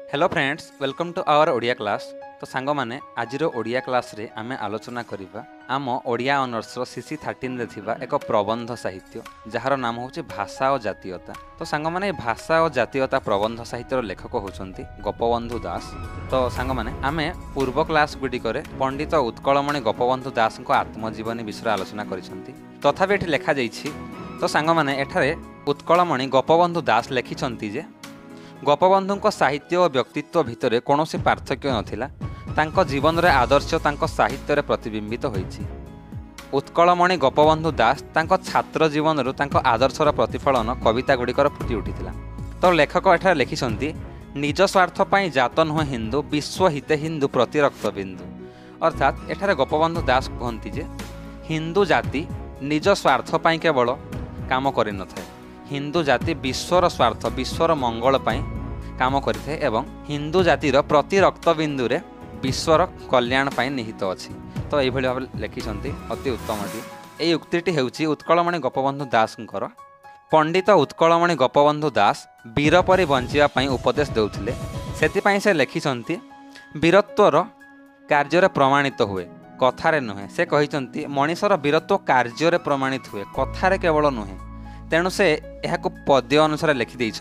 Hello friends, welcome to our Odia class. तो सांग माने आज ओडिया क्लास रे आमे आलोचना करिबा आम ओडिया ऑनर्स रो सीसी 13 रे थिबा एक प्रबंध साहित्य जार नाम होची भाषा और जातीयता। तो सांग माने भाषा और जातीयता प्रबंध साहित्य रो लेखक होचंती गोपबंधु दास। तो सांग माने आमे पूर्व क्लास गुडी करे पंडित उत्कलमणि गोपबंधु दास को आत्मजीवनी विषय आलोचना करिसंती। तथापि एठी लेखा जाईछि। तो सांग माने एठारे उत्कलमणि गोपबंधु दास लेखिसंती जे गोपबंधु साहित्य और व्यक्तित्व भितर कौन पार्थक्य नथिला। तांको जीवन रे आदर्श तांको साहित्य रे प्रतिबिंबित होईछि। उत्कलमणि गोपबंधु दास तांको छात्र जीवन रु तांको आदर्शर प्रतिफलन कविता गुड़िकर फुटी उठिथिला। तो लेखक एठारे लिखिसंती निज स्वार्थ पई जात नुह हिंदू विश्व हिते हिंदू प्रतिरक्त बिंदु। अर्थात एठारे गोपबंधु दास कहंती जे हिंदू जाति निज स्वार्थ पई केवल काम करि नथाय। हिंदू जाति विश्वर स्वार्थ विश्वर मंगल पाई काम करिथे एवं हिंदू जातिर प्रति रक्तबिंदु रे विश्वर कल्याण पाई निहित अछि। तो एभली भाव लिखिसंती अति उत्तम अटी। एई उक्तिटी हेउची उत्कलमणि गोपबंधु दासंकर। पंडित उत्कलमणि गोपबंधु दास वीर परि बंचिया पाई उपदेश देउथिले। सेति पाई से लिखिसंती वीरत्वर कार्य रे प्रमाणित हुए, कथारे नुहे। से कहिसंती मनीषर वीरत्व कार्य रे प्रमाणित हुए, कथारे केवल नुहे। तेणु से यह पद्य अनुसार लिखिदे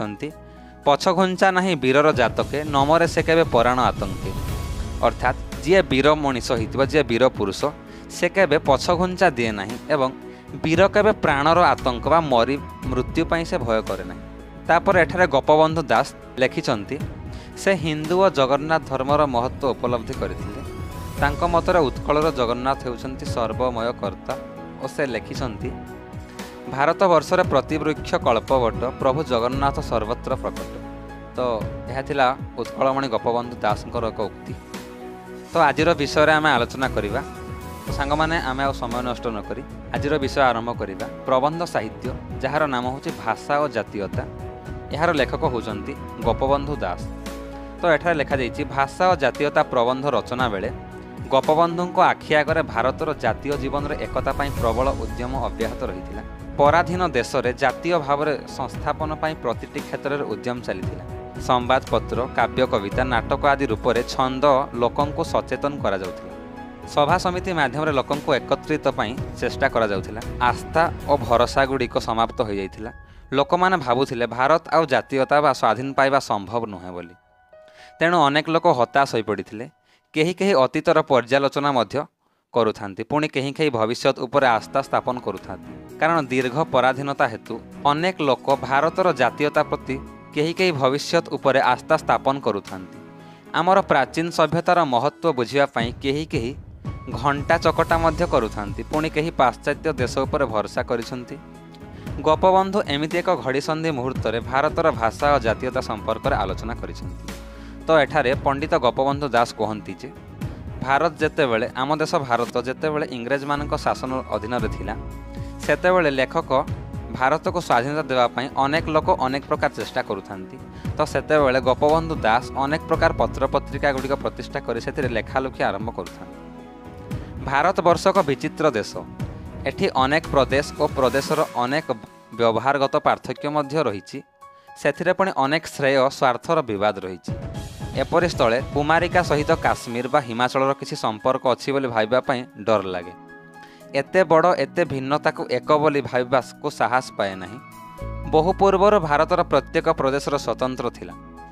पछ घुंचा नहीं वीरर जातके नमरे से केबे पराण आतंके। अर्थात जी वीर मनीष होइतिबा जी वीर पुरुष से केबे पछ घुंचा दिए नहीं एवं वीर केबे प्राणर आतंक बा मरी मृत्यु पाई से भय करे नहीं। तापर एठारे गोपबंधु दास लिखिसंती से हिंदू और जगन्नाथ धर्मर महत्व उपलब्धि करथिले। तांको मतरे उत्कलर जगन्नाथ हेउचंती सर्वमय कर्ता। और से लिखिसंती भारत वर्षर प्रतिवृक्ष कल्पवट प्रभु जगन्नाथ सर्वत्र प्रकट। तो यह थिला उत्कलमणि गोपबंधु दासंकर एक उक्ति। तो आजिर विषय आम आलोचना करिबा। तो सांग माने आमे आ समय नष्ट न करी आजिर विषय आरंभ करिबा प्रबंध साहित्य जार नाम होची भाषा और जातीयता। यार लेखक होचंती गोपबंधु दास। तो एठारे लेखा जाईची भाषा और जातीयता प्रबंध रचना बेले गोपबंधु आखि आगरे भारतर जातीय जीवन रे एकता पाई प्रबल उद्यम अब्याहत रहिथिला। पराधीन देश रे जातीय भाव संस्थापन पाई प्रतिटी क्षेत्र में उद्यम चली। संवादपत्र काव्य कविता नाटक आदि रूप में छंद लोकंकु सचेतन करा जाउथिला। सभा समिति माध्यम रे लोकंकु एकत्रित पाई चेष्टा करा जाउथिला। आस्था और भरोसा गुड़िक समाप्त हो जाइथिला। लोक माने भाबुथिले भारत आ जातीयता बा स्वाधीन पाइबा संभव नुहे बोली। तेणु अनेक लोक हताश होई पड़िथिले। केही केही अतीतर पर्यालोचना मध्य करुथांती, पुणी केही केही भविष्यत उपर आस्था स्थापन करुथांती। कारण दीर्घ पराधीनता हेतु अनेक लोक भारतर जातीयता प्रति केही केही भविष्यत उपरे आस्था स्थापन करुथांती। आमर प्राचीन सभ्यतार महत्व बुझिबा पई केही केही घंटा चकटा मध्य करुथांती, पुणी केही पाश्चात्य देश उपरे भरोसा करिसंती। गोपबंधु एमिति एक घड़ीसंधि मुहूर्त रे भारतर भाषा और जातीयता संपर्क रे आलोचना करिसंती। तो एठारे पंडित गोपबंधु दास कहंती जे भारत जेतेबेले आम देश भारत जेतेबेले इंग्रेज मानक शासन अधीन रे थिला सेतेबेले लेखक भारत को स्वाधीनता देवाई अनेक लोक अनेक प्रकार चेष्टा करुथांती। तो सेतेबेले गोपबंधु दास अनेक प्रकार पत्र पत्रिका गुड़िक प्रतिष्ठा कर से लेखालेखी आरंभ करुथांती। भारत वर्ष एक विचित्र देश। एठी अनेक प्रदेश और प्रदेशर अनेक व्यवहारगत पार्थक्य मध्य रही। सेथिरे पुणी अनेक श्रेय स्वार्थर विवाद रही। एपरि स्थले कुमारिका सहित काश्मीर बा हिमाचल किसी संपर्क अच्छी बोली भाइबा पई डर लगे। एते बड़ एते भिन्नता को एक बोली भाइबा को साहस पाए नहीं। बहु पूर्वर भारतर प्रत्येक प्रदेशर स्वतंत्र थिला।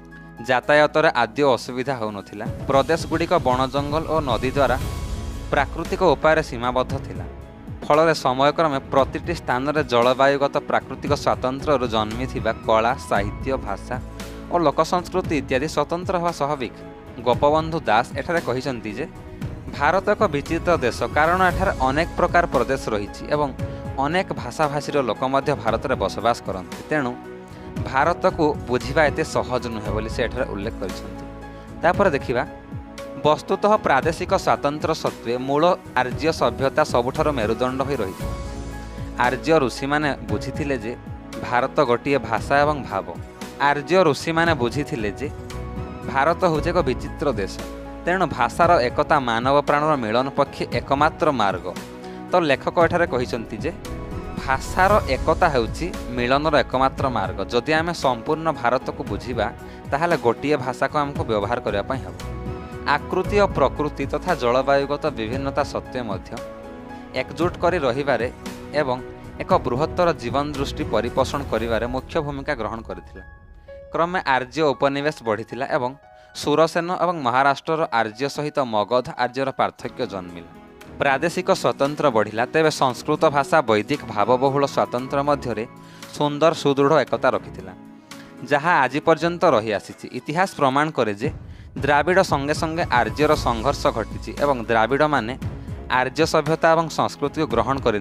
यातायात आद्य असुविधा हो नथिला। प्रदेश गुड़िक बण जंगल और नदी द्वारा प्राकृतिक उपाय सीमाबद्ध थिला। फल समयक्रमे प्रतिटी स्थान रे जलवायुगत प्राकृतिक स्वातंत्र जन्मी थिबा कला साहित्य भाषा और लोक संस्कृति इत्यादि स्वतंत्र हवा स्वाभाविक। गोपबंधु दास एठारे कहिसंती जे भारत एक विचित्र देश कारण एठारे अनेक प्रकार प्रदेश रही एवं अनेक भाषा भाषीर लोक मध्य भारत में बसवास करते। तेणु भारत को बुझिबा एते सहज नुहे बोली से एठारे उल्लेख करिसंती। तापर देखिबा वस्तुतः प्रादेशिक स्वातंत्र सत्वे मूल आर्य सभ्यता सबुठार मेरुदंड होई रही। आर्य ऋषि माने बुझिथिले जे भारत गोटिए भाषा एवं भाव। आर्य ऋषि माने बुझिथिले जे भारत होचे एक विचित्र देश। तेणु भाषार एकता मानव प्राणर मिलन पक्षे एकमात्र मार्ग। तो लेखक एठारे कहिसंती जे भाषार एकता हेउची मिलनर एकमात्र मार्ग। जदि आमे संपूर्ण भारत को बुझिबा ताहले गोटे भाषा को आमको व्यवहार करने हम। आकृति और प्रकृति तथा जलवायुगत विभिन्नता सत्वे मध्य एकजुट कर रहिबारे एवं एक बृहत्तर जीवन दृष्टि परिपोषण करिबारे मुख्य भूमिका ग्रहण करथिला। क्रमे आर्य उपनिवेश बढ़िथिला एवं सुरसेन एवं महाराष्ट्र आर्य सहित मगध आर्यर पार्थक्य जन्मिला। प्रादेशिक स्वतंत्र बढ़िला तेबे संस्कृत भाषा वैदिक भावबहुल स्वातंत्र्य मध्यरे सुंदर सुदृढ़ एकता रखिथिला, जहाँ आज पर्यंत रही आसीछि। इतिहास प्रमाण करे जे द्राविड़ संगे संगे आर्यर संघर्ष घटी एवं द्राविड़ माने आर्य सभ्यता एवं संस्कृति को ग्रहण कर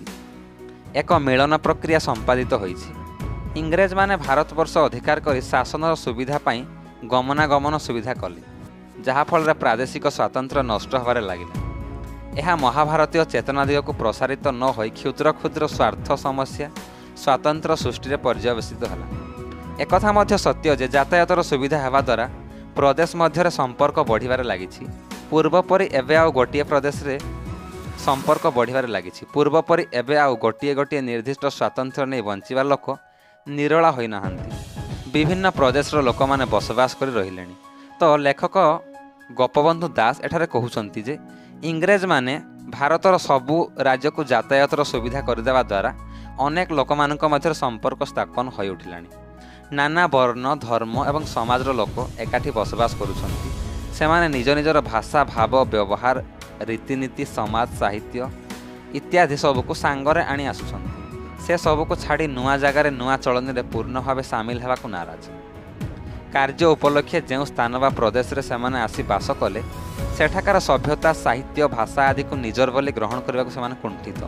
नहीं। एक मिलन प्रक्रिया संपादित होइछि। इंग्रेज माने भारतवर्ष अधिकार कर शासन सुविधा पाई गमनागमन सुविधा कले, जहाँफल प्रादेशिक स्वातंत्र्य नष्ट होबार लागिला। यह महाभारतीय चेतना दिग को प्रसारित न होई क्षुद्र क्षुद्र स्वार्थ समस्या स्वातंत्र्य सृष्टि पर्यवेसित है। एक मध्य सत्य जे यातायातर सुविधा हेबा द्वारा प्रदेश मध्य संपर्क बढ़िबार लागिछि। पूर्वपरि एबे आउ गोटिए प्रदेश रे संपर्क बढ़िबार लागिछि। पूर्वपरि एबे आउ गोटिए गोटिए निर्दिष्ट स्वातंत्र्य नहीं बंचिबा लोक निरला होई नाहंती। विभिन्न प्रदेशर लोक माने बसवास करि रहिलेनी। तो लेखक गोपबंधु दास एठारे कहउछंती जे इंग्रेज माने भारतर सबु राज्य को यातायातर सुविधा करदेवा द्वारा अनेक लोक मानक मध्य संपर्क स्थापन हो उठिलानी। नाना वर्ण धर्म एवं समाजर लोक एकाठी बसवास करुछंती। सेमाने निज निजर भाषा भाव व्यवहार रीतिनीति समाज साहित्य इत्यादि सबको सांगरे आनी आसुछंती। से सबको छाड़ी नुआ जगार नुआ चलनी रे पूर्ण भाव सामिल हेबाकु नाराज। कार्य उपलक्षे जो स्थान व प्रदेश रे सेमाने आसी बास कले सेठाकार सभ्यता साहित्य भाषा आदि को निजर बोली ग्रहण करने को सेमाने कुंठित।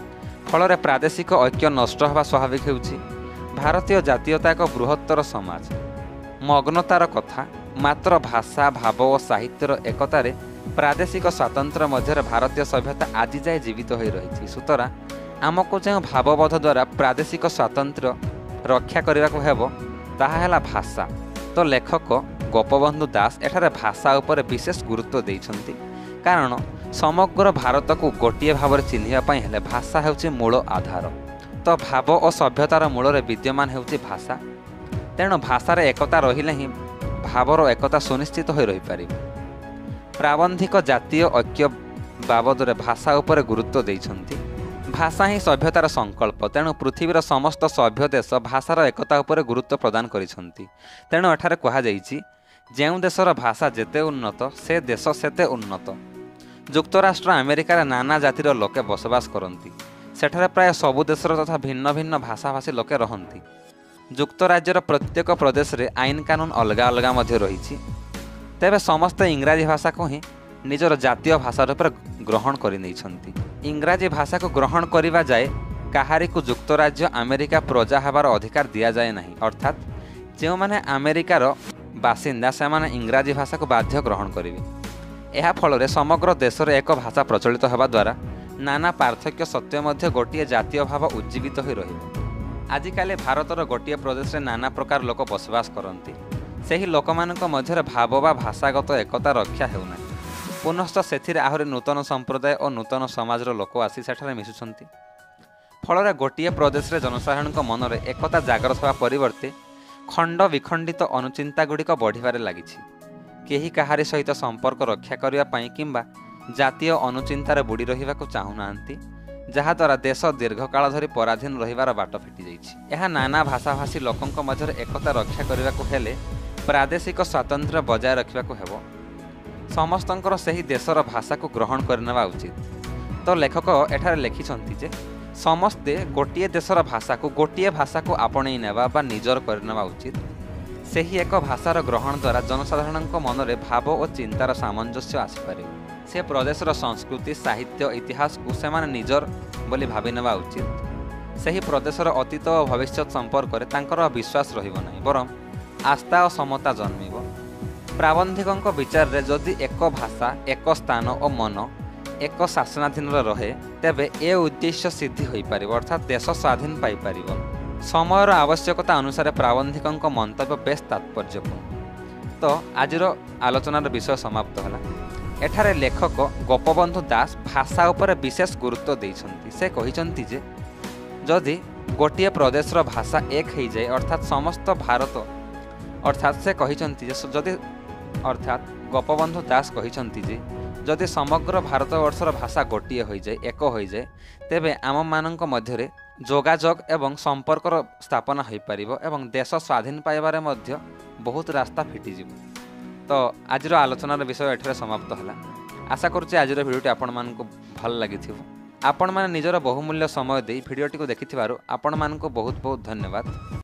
फल प्रादेशिक ऐक्य नष्ट होगा स्वाभाविक होउछि। भारतीय जातीयता एक बृहत्तर समाज मग्नतार कथा मात्र भाषा भाव और साहित्यर एकतार प्रादेशिक स्वातंत्र्य मध्य भारतीय सभ्यता आज जाए जीवित हो रही। सुतरा आमको जो भावबोध द्वारा प्रादेशिक स्वातंत्र्य रक्षा करने को हेबो ताहा हैला भाषा। तो लेखक गोपबंधु दास एठारे भाषा उपर विशेष गुरुत्व देइछंती, कारण समग्र भारत को गोटे भाव में चिन्हवाई हेले भाषा हेउछि मूल आधार। तो भाव और सभ्यतार मूल विद्यमान हेउछि भाषा। तेणु भाषार एकता रहिले ही भावर एकता सुनिश्चित हो रही पारिबो। प्राबंधिक जातीय ऐक्य बाबद भाषा उपर गुरुत्व देइछंती। भाषा ही सभ्यतार संकल्प। तेणु पृथ्वीर समस्त सभ्य देश भाषार एकता उपर गुरुत्व प्रदान करिछंती। तेणु एठारे कहा जाइछि जेउ देशर भाषा जेते उन्नत से देश सेते उन्नत। युक्तराष्ट्र अमेरिकार नाना जातिर लोके बसवास करती। सेठारे प्राय सबु देशर तथा भिन्न भिन्न भाषाभाषी लोके रहंती। युक्तराज्यर प्रत्येक प्रदेश रे आईन कानून अलग अलग मध्य रही। तेबे समस्त इंग्राजी भाषा को ही निजर जातीय भाषा रूप ग्रहण कर। इंग्राजी भाषा को ग्रहण करने जाए काहारी को युक्तराज्य अमेरिका प्रजा हबार अधिकार दि जाए नहीं। अर्थात जो माने अमेरिकार बासिंदा से माने इंग्राजी भाषा को बाध्य ग्रहण करेंगे। यह फल समग्र देश में एक भाषा प्रचलित होगा द्वारा नाना पार्थक्य सत्वे मध्य गोटे जातीय भाव उज्जीवित हो रही। आजिकाली भारतर गोटे प्रदेश में नाना प्रकार लोक बसवास करती। से लोक मध्य भाव बा भाषागत एकता रक्षा हेउना। पुनश्च से आहरी नूतन संप्रदाय और नूतन समाजर लोक आसी सेठारे मिशुछंती। फल गोटे प्रदेश में जनसाधारण मन में एकता जागृत होगा परिवर्ते खंड विखंडित अनुचिंता गुड़िक बढ़िबारे लागिछि। केही काहारी सहित संपर्क रक्षा करने किंबा जातीय अनुचिंतार बुड़ी रहिबाकु चाहुनाहांती, जहाद्वारा देश दीर्घकाल धरी पराधीन रहिबार बाट फिटी जाइछि। यह नाना भाषाभाषी लोकंक मध्य एकता रक्षा करने हेले प्रादेशिक स्वातंत्र्य बजाय रखा हेबो। समस्तंकर सही देशर भाषा को ग्रहण करनेवा उचित। तो लेखक एठारे लिखिछंती जे समस्ते गोटे देशर भाषा को गोटे भाषा को आपणई नेवा बा निजर करनेवा उचित। सही एक भाषार ग्रहण द्वारा जनसाधारण मन में भाव और चिंतार सामंजस्य आसीपारे। से प्रदेशर संस्कृति साहित्य इतिहास को सेमाने निजर बोली भावी नेवा उचित। सही प्रदेशर अतीत और भविष्य संपर्क में तांकर विश्वास रहिबो नाही, बरं आस्था और समता जन्मिब। प्राबंधिकों विचार रे जदि एक भाषा एक स्थान और मन एक शासनाधीन रहे तेबे ए उद्देश्य सिद्धि हो पार, अर्थात देश स्वाधीन पाई पारिबो। समयर आवश्यकता अनुसार प्राबंधिकों मंतव्य बेस तात्पर्यपूर्ण। तो आजिर आलोचनार विषय समाप्त होला। एठारे लेखक गोपबंधु दास भाषा उपर विशेष गुरुत्व देइछंती। से कहिछंती जे जदि गोटे प्रदेशर भाषा एक हो जाए अर्थात समस्त भारत अर्थात से कहिसंती जे जदि अर्थात गोपबंधु दास कहिसंती जे जदि समग्र भारतवर्षर भाषा गोटे हो जाए एक हो जाए तेबे आम मानक मध्यरे जोगाजोग एवं संपर्कर स्थापना हो पारिबो एवं देश स्वाधीन पाइबारे मध्य बहुत रास्ता फिटिजिब। तो आज आलोचनार विषय एठारे समाप्त होला। आशा करुचे आज भिडियोटी आपण मानकु भल लागिथिबो। आपण माने निजर बहुमूल्य समय दे भिडियोटी को देखिथिबारु आपण मानकु बहुत बहुत धन्यवाद।